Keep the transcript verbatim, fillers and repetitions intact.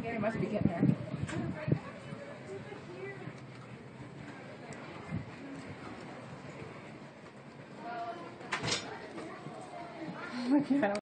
Gary must be getting there. Look at him.